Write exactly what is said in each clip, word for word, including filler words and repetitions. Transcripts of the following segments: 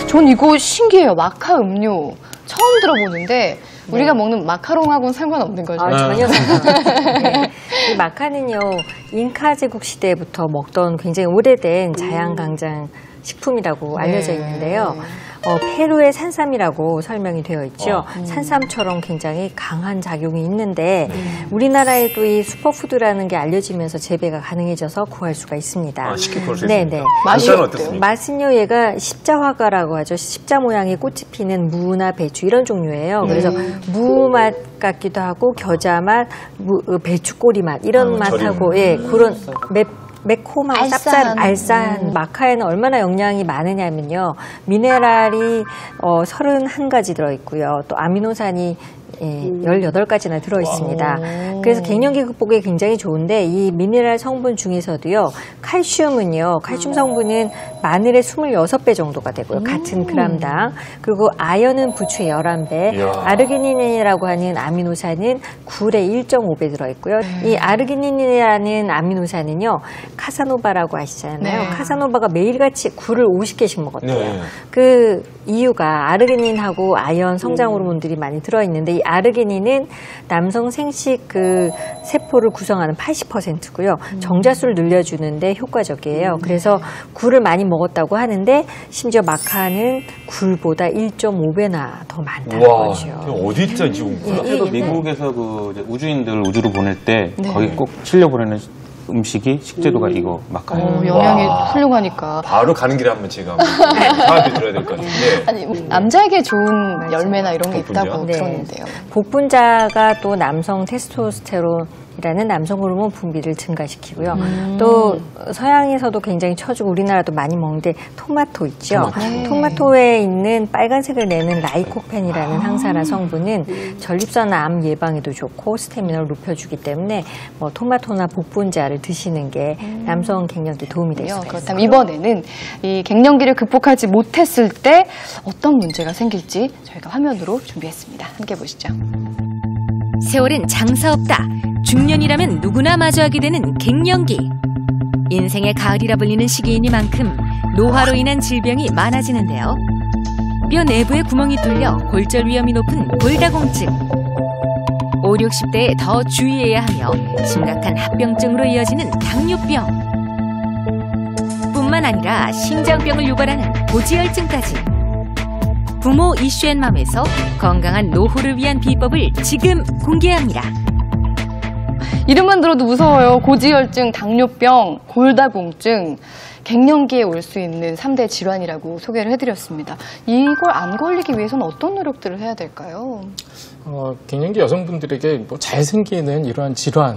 전 이거 신기해요. 마카 음료 처음 들어보는데 네. 우리가 먹는 마카롱하고는 상관없는 거죠? 아, 전혀 상관없어요. 네. 이 마카는요, 잉카 제국 시대부터 먹던 굉장히 오래된 자양강장 식품이라고 네. 알려져 있는데요. 어, 페루의 산삼이라고 설명이 되어 있죠. 어. 음. 산삼처럼 굉장히 강한 작용이 있는데 네. 우리나라에도 이 슈퍼푸드라는 게 알려지면서 재배가 가능해져서 구할 수가 있습니다. 아, 쉽게 구할 수 네, 있습니다. 네. 맛이 어떻습니까? 맛은요, 얘가 십자화과라고 하죠. 십자 모양의 꽃이 피는 무나 배추 이런 종류예요. 그래서 음. 무 맛 같기도 하고 겨자 맛, 무, 배추 꼬리 맛 이런 음, 맛하고 예, 그런 맵 매콤하고 쌉쌀, 알싸한 음. 마카에는 얼마나 영양이 많으냐면요. 미네랄이 어, 서른한 가지 들어있고요. 또 아미노산이 예, 음. 열여덟 가지나 들어있습니다. 그래서 갱년기 극복에 굉장히 좋은데 이 미네랄 성분 중에서도요. 칼슘은요. 칼슘 성분은 마늘의 이십육 배 정도가 되고요. 음. 같은 그람당. 그리고 아연은 부추의 열한 배. 이야. 아르기닌이라고 하는 아미노산은 굴의 일 점 오 배 들어있고요. 음. 이 아르기닌이라는 아미노산은요. 카사노바라고 아시잖아요. 네. 카사노바가 매일같이 굴을 오십 개씩 먹었대요. 네. 그 이유가 아르기닌하고 아연 성장 호르몬들이 많이 들어있는데 이 아르기닌은 남성 생식 그 세포를 구성하는 팔십 퍼센트고요. 음. 정자수를 늘려주는데 효과적이에요. 음. 그래서 굴을 많이 먹었다고 하는데 심지어 마카는 굴보다 일 점 오 배나 더 많다는 우와, 거죠. 어디 있죠, 이 지금? 그래도 예, 미국에서 그 이제 우주인들 우주로 보낼 때 네. 거기 꼭 실려 보내는 음식이 식재료가 음. 이거 마카예요. 어, 영양이 와. 훌륭하니까. 바로 가는 길에 한번 제가 사한테 들어야 될 것 같은데. 아니 뭐, 남자에게 좋은 맞아요. 열매나 이런 게 복분자? 있다고 네. 들었는데요. 복분자가 또 남성 테스토스테론 이라는 남성 호르몬 분비를 증가시키고요. 음. 또 서양에서도 굉장히 쳐주고 우리나라도 많이 먹는데 토마토 있죠. 토마토. 네. 토마토에 있는 빨간색을 내는 라이코펜이라는 아. 항산화 성분은 전립선 암 예방에도 좋고 스태미나를 높여주기 때문에 뭐 토마토나 복분자를 드시는 게 음. 남성 갱년기 도움이 될 수가 있습니다. 그렇다면 이번에는 이 갱년기를 극복하지 못했을 때 어떤 문제가 생길지 저희가 화면으로 준비했습니다. 함께 보시죠. 세월은 장사 없다. 중년이라면 누구나 마주하게 되는 갱년기. 인생의 가을이라 불리는 시기이니만큼 노화로 인한 질병이 많아지는데요. 뼈 내부에 구멍이 뚫려 골절 위험이 높은 골다공증. 오십, 육십 대에 더 주의해야 하며 심각한 합병증으로 이어지는 당뇨병. 뿐만 아니라 신장병을 유발하는 고지혈증까지. 부모 이슈앤맘에서 건강한 노후를 위한 비법을 지금 공개합니다. 이름만 들어도 무서워요. 고지혈증, 당뇨병, 골다공증, 갱년기에 올 수 있는 삼 대 질환이라고 소개를 해드렸습니다. 이걸 안 걸리기 위해서는 어떤 노력들을 해야 될까요? 어, 갱년기 여성분들에게 뭐 잘 생기는 이러한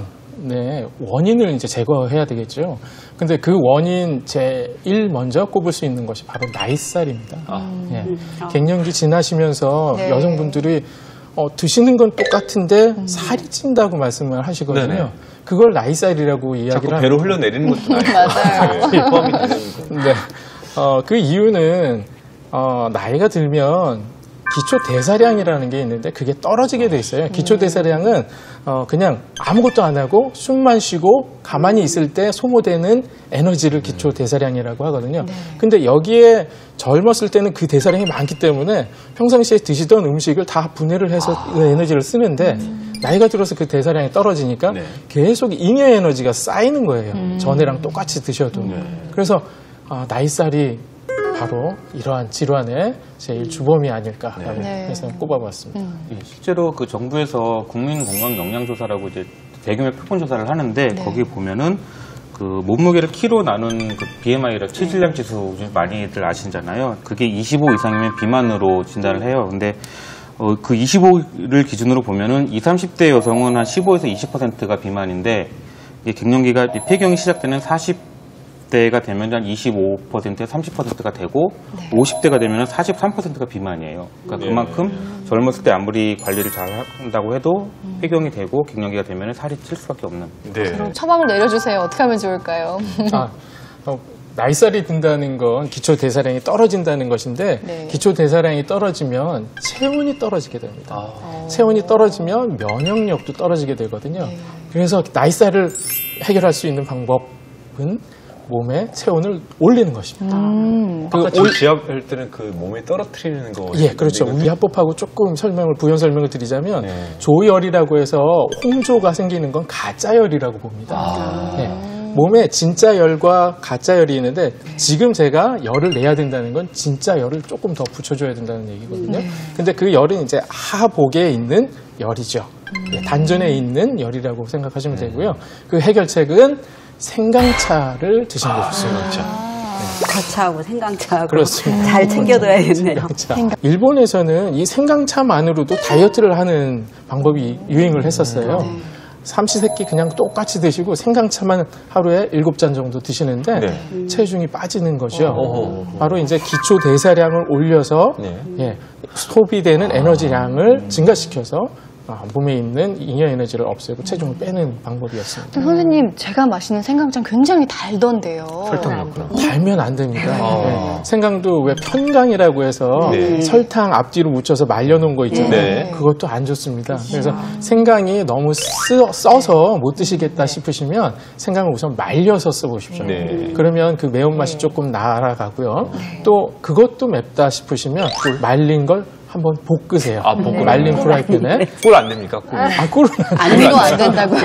질환의 원인을 이제 제거해야 되겠죠. 근데 그 원인 제일 먼저 꼽을 수 있는 것이 바로 나이살입니다. 아. 예. 갱년기 지나시면서 네. 여성분들이 어, 드시는 건 똑같은데 음. 살이 찐다고 말씀을 하시거든요. 네네. 그걸 나이살이라고 이야기를 자꾸 배로 흘러내리는 것도 맞아요. 포함이 되는 거. 네. 어, 그 이유는 어, 나이가 들면 기초 대사량이라는 게 있는데 그게 떨어지게 돼 있어요. 기초 대사량은 어, 그냥 아무것도 안 하고 숨만 쉬고 가만히 있을 때 소모되는 에너지를 기초 대사량이라고 하거든요. 네. 근데 여기에 젊었을 때는 그 대사량이 많기 때문에 평상시에 드시던 음식을 다 분해를 해서 아. 그 에너지를 쓰는데 음. 나이가 들어서 그 대사량이 떨어지니까 네. 계속 잉여 에너지가 쌓이는 거예요. 음. 전에랑 똑같이 드셔도. 네. 그래서 어, 나이살이 바로 이러한 질환의 제일 주범이 아닐까라고 네. 해서 꼽아봤습니다. 음. 예, 실제로 그 정부에서 국민건강영양조사라고 이제 대규모 표본조사를 하는데 네. 거기 보면은 그 몸무게를 키로 나눈 그 비엠아이라 체질량 지수 많이들 아시잖아요. 그게 이십오 이상이면 비만으로 진단을 해요. 근데 어, 그 이십오를 기준으로 보면은 이십, 삼십 대 여성은 한 십오에서 이십 퍼센트가 비만인데 이게 갱년기가 폐경이 시작되는 사십 대가 되면 한 이십오 퍼센트, 삼십 퍼센트가 되고 네. 오십 대가 되면 사십삼 퍼센트가 비만이에요. 그러니까 네. 그만큼 음. 젊었을 때 아무리 관리를 잘 한다고 해도 음. 폐경이 되고 갱년기가 되면 살이 찔 수밖에 없는. 네. 그럼 처방을 내려주세요. 어떻게 하면 좋을까요? 아, 어, 나이살이 든다는 건 기초 대사량이 떨어진다는 것인데 네. 기초 대사량이 떨어지면 체온이 떨어지게 됩니다. 아. 체온이 떨어지면 면역력도 떨어지게 되거든요. 네. 그래서 나이살을 해결할 수 있는 방법은 몸의 체온을 올리는 것입니다. 음. 그 아까 저 올- 지압할 때는 그 몸에 떨어뜨리는 거. 예, 그렇죠. 우리 합법하고 조금 설명을 부연 설명을 드리자면 네. 조열이라고 해서 홍조가 생기는 건 가짜열이라고 봅니다. 아. 네. 몸에 진짜 열과 가짜 열이 있는데 지금 제가 열을 내야 된다는 건 진짜 열을 조금 더 붙여줘야 된다는 얘기거든요. 근데 그 열은 이제 하복에 있는 열이죠. 예, 단전에 있는 열이라고 생각하시면 되고요. 그 해결책은 생강차를 드시는 게 좋습니다. 과차하고 생강차하고 그렇습니다. 잘 챙겨둬야겠네요. 자, 일본에서는 이 생강차만으로도 다이어트를 하는 방법이 유행을 했었어요. 삼시세끼 그냥 똑같이 드시고 생강차만 하루에 일곱 잔 정도 드시는데 네. 체중이 빠지는 거죠. 어허. 바로 이제 기초 대사량을 올려서 네. 예, 소비되는 에너지량을 증가시켜서 아, 몸에 있는 잉여 에너지를 없애고 체중을 빼는 방법이었습니다. 근데 선생님, 제가 마시는 생강장 굉장히 달던데요. 설탕 넣고요. 달면 안 됩니다. 아. 네. 생강도 왜 편강이라고 해서 네. 설탕 앞뒤로 묻혀서 말려놓은 거 있잖아요. 네. 그것도 안 좋습니다. 그래서 생강이 너무 쓰, 써서 못 드시겠다 싶으시면 생강을 우선 말려서 써보십시오. 네. 그러면 그 매운맛이 조금 날아가고요. 또 그것도 맵다 싶으시면 또 말린 걸 한번 볶으세요. 아, 볶으면. 말린 프라이팬에. 꿀 안 됩니까? 꿀. 아, 꿀은 안 돼요. 안도 안 된다고요.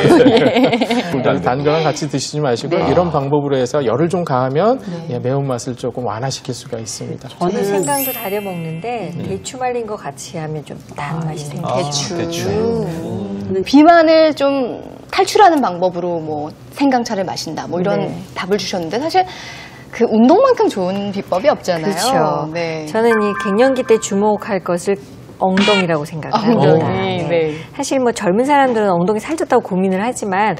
예. 꿀도 안 돼. 단 거랑 같이 드시지 마시고 이런 방법으로 해서 열을 좀 가하면 예, 매운맛을 조금 완화시킬 수가 있습니다. 저는 생강도 다려 먹는데 대추 말린 거 같이 하면 좀 단맛이 생겨요. 대추. 대추. 음. 비만을 좀 탈출하는 방법으로 뭐 생강차를 마신다. 뭐 이런 네. 답을 주셨는데 사실 그 운동만큼 좋은 비법이 없잖아요. 그렇죠. 네. 저는 이 갱년기 때 주목할 것을 엉덩이라고 생각합니다. 엉덩이, 네. 사실 뭐 젊은 사람들은 엉덩이 살쪘다고 고민을 하지만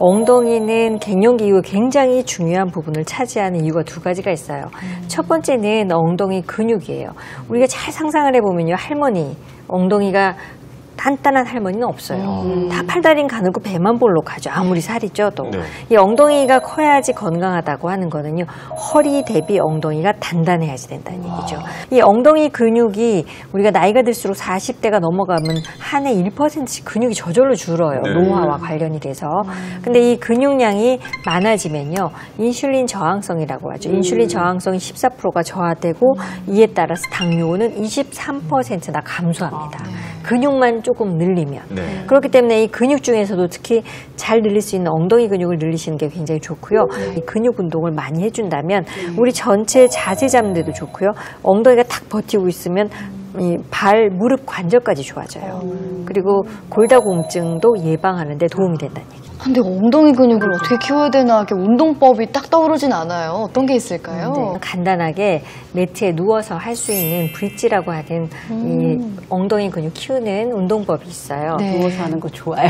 엉덩이는 갱년기 이후에 굉장히 중요한 부분을 차지하는 이유가 두 가지가 있어요. 첫 번째는 엉덩이 근육이에요. 우리가 잘 상상을 해보면요. 할머니, 엉덩이가 단단한 할머니는 없어요. 다 팔다리는 가늘고 배만 볼록하죠. 아무리 살이 쪄도. 네. 이 엉덩이가 커야지 건강하다고 하는 거는요. 허리 대비 엉덩이가 단단해야지 된다는 얘기죠. 이 엉덩이 근육이 우리가 나이가 들수록 사십 대가 넘어가면 한 해 일 퍼센트씩 근육이 저절로 줄어요. 네. 노화와 관련이 돼서. 근데 이 근육량이 많아지면요. 인슐린 저항성이라고 하죠. 인슐린 저항성이 십사 퍼센트가 저하되고 이에 따라서 당뇨는 이십삼 퍼센트나 감소합니다. 근육만 조금 늘리면. 네. 그렇기 때문에 이 근육 중에서도 특히 잘 늘릴 수 있는 엉덩이 근육을 늘리시는 게 굉장히 좋고요. 이 근육 운동을 많이 해준다면 우리 전체 자세 잡는 데도 좋고요. 엉덩이가 탁 버티고 있으면 이 발, 무릎 관절까지 좋아져요. 그리고 골다공증도 예방하는 데 도움이 된다는 얘기죠. 근데 엉덩이 근육을 어떻게 키워야 되나 이렇게 운동법이 딱 떠오르진 않아요. 어떤 게 있을까요? 네, 간단하게 매트에 누워서 할 수 있는 브릿지라고 하는 이 엉덩이 근육 키우는 운동법이 있어요. 네. 누워서 하는 거 좋아요.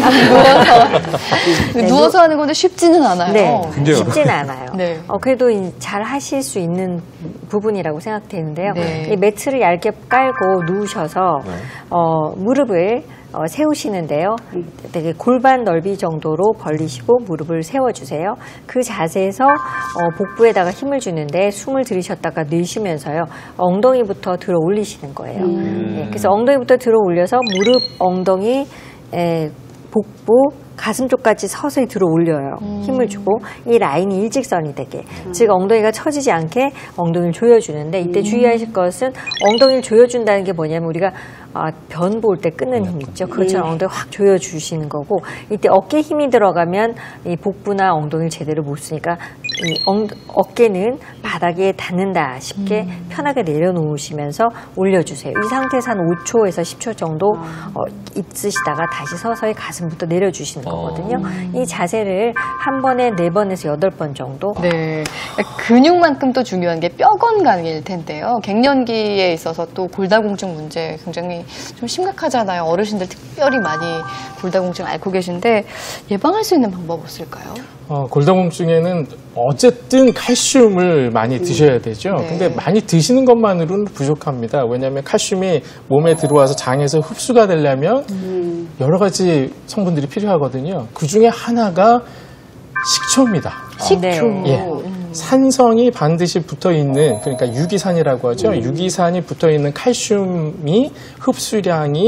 누워서 누워서 하는 건데 쉽지는 않아요. 네, 굉장히 쉽지는 않아요. 네. 어, 그래도 이- 잘 하실 수 있는 부분이라고 생각되는데요. 네. 이 매트를 얇게 깔고 누우셔서 네. 어, 무릎을 어, 세우시는데요. 되게 골반 넓이 정도로 벌리시고 무릎을 세워주세요. 그 자세에서 어, 복부에다가 힘을 주는데 숨을 들이셨다가 내쉬면서요. 엉덩이부터 들어 올리시는 거예요. 네, 그래서 엉덩이부터 들어 올려서 무릎, 엉덩이, 에, 복부, 가슴 쪽까지 서서히 들어 올려요. 힘을 주고 이 라인이 일직선이 되게. 즉 엉덩이가 처지지 않게 엉덩이를 조여주는데 이때 주의하실 것은 엉덩이를 조여준다는 게 뭐냐면 우리가 아, 변 볼 때 끊는 힘 있죠. 그것처럼 엉덩이 확 조여주시는 거고 이때 어깨 힘이 들어가면 이 복부나 엉덩이를 제대로 못 쓰니까 이 엉, 어깨는 바닥에 닿는다 싶게 편하게 내려놓으시면서 올려주세요. 이 상태에서 한 오 초에서 십 초 정도 어, 있으시다가 다시 서서히 가슴부터 내려주시는 거거든요. 이 자세를 한 번에 네 번에서 여덟 번 정도 네. 근육만큼 또 중요한 게 뼈 건강일 텐데요. 갱년기에 있어서 또 골다공증 문제 굉장히 좀 심각하잖아요. 어르신들 특별히 많이 골다공증 앓고 계신데 예방할 수 있는 방법 없을까요? 어, 골다공증에는 어쨌든 칼슘을 많이 드셔야 되죠. 네. 근데 많이 드시는 것만으로는 부족합니다. 왜냐하면 칼슘이 몸에 들어와서 장에서 흡수가 되려면 여러 가지 성분들이 필요하거든요. 그 중에 하나가 식초입니다. 식초. 네. 예. 산성이 반드시 붙어 있는, 그러니까 유기산이라고 하죠. 유기산이 붙어 있는 칼슘이 흡수량이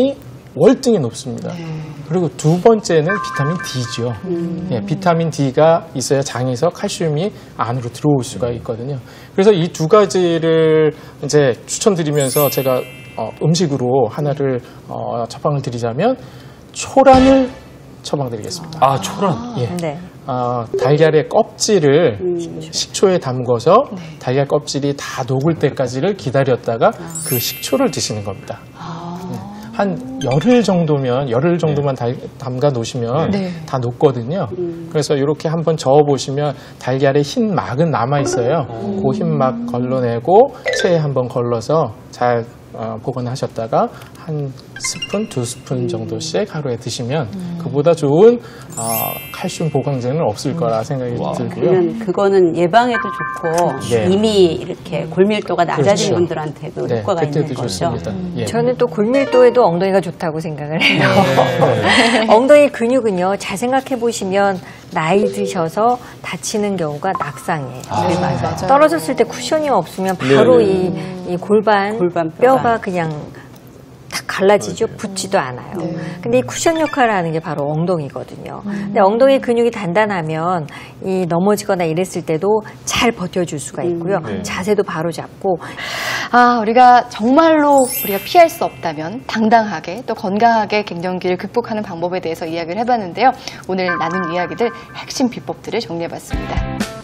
월등히 높습니다. 그리고 두 번째는 비타민 D죠. 예, 비타민 D가 있어야 장에서 칼슘이 안으로 들어올 수가 있거든요. 그래서 이 두 가지를 이제 추천드리면서 제가 어, 음식으로 하나를 어, 처방을 드리자면 초란을 처방드리겠습니다. 아, 초란. 예. 네. 어, 달걀의 껍질을 식초에 담궈서 달걀 껍질이 다 녹을 때까지를 기다렸다가 그 식초를 드시는 겁니다. 네. 한 열흘 정도면 열흘 정도만 달- 담가 놓으시면 네. 다 녹거든요. 그래서 이렇게 한번 저어 보시면 달걀의 흰 막은 남아 있어요. 그 흰 막 걸러내고 체에 한번 걸러서 잘 어, 보관하셨다가 한 스푼, 두 스푼 정도씩 하루에 드시면 그보다 좋은 어, 칼슘 보강제는 없을 거라 생각이 들고요. 그러면 그거는 예방에도 좋고 네. 이미 이렇게 골밀도가 낮아진 그렇죠. 분들한테도 네, 효과가 있는 그때도 거죠. 좋습니다. 예. 저는 또 골밀도에도 엉덩이가 좋다고 생각을 해요. 네. 엉덩이 근육은요, 잘 생각해 보시면 나이 드셔서 다치는 경우가 낙상이에요. 네, 맞아요. 떨어졌을 때 쿠션이 없으면 바로 네, 이, 이 골반, 골반 뼈가. 뼈가 그냥 탁 갈라지죠. 붙지도 않아요. 근데 이 쿠션 역할을 하는 게 바로 엉덩이거든요. 근데 엉덩이 근육이 단단하면 이 넘어지거나 이랬을 때도 잘 버텨줄 수가 있고요. 네. 자세도 바로 잡고 아, 우리가 정말로 우리가 피할 수 없다면 당당하게 또 건강하게 갱년기를 극복하는 방법에 대해서 이야기를 해봤는데요. 오늘 나눈 이야기들 핵심 비법들을 정리해봤습니다.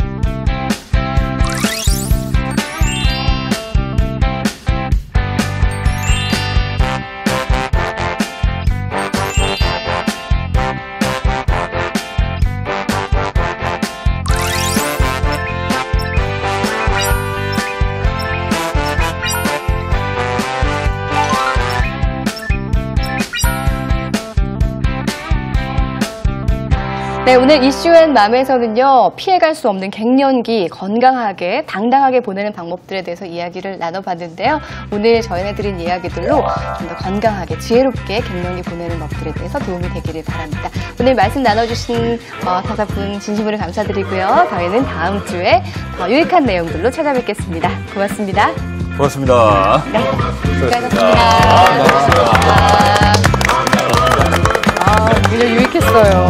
네, 오늘 이슈앤맘에서는요, 피해갈 수 없는 갱년기 건강하게, 당당하게 보내는 방법들에 대해서 이야기를 나눠봤는데요. 오늘 저희네드린 이야기들로 좀 더 건강하게, 지혜롭게 갱년기 보내는 법들에 대해서 도움이 되기를 바랍니다. 오늘 말씀 나눠주신 어, 다섯 분 진심으로 감사드리고요. 저희는 다음 주에 더 유익한 내용들로 찾아뵙겠습니다. 고맙습니다. 고맙습니다. 수고하셨습니다. 아, 굉장히 유익했어요.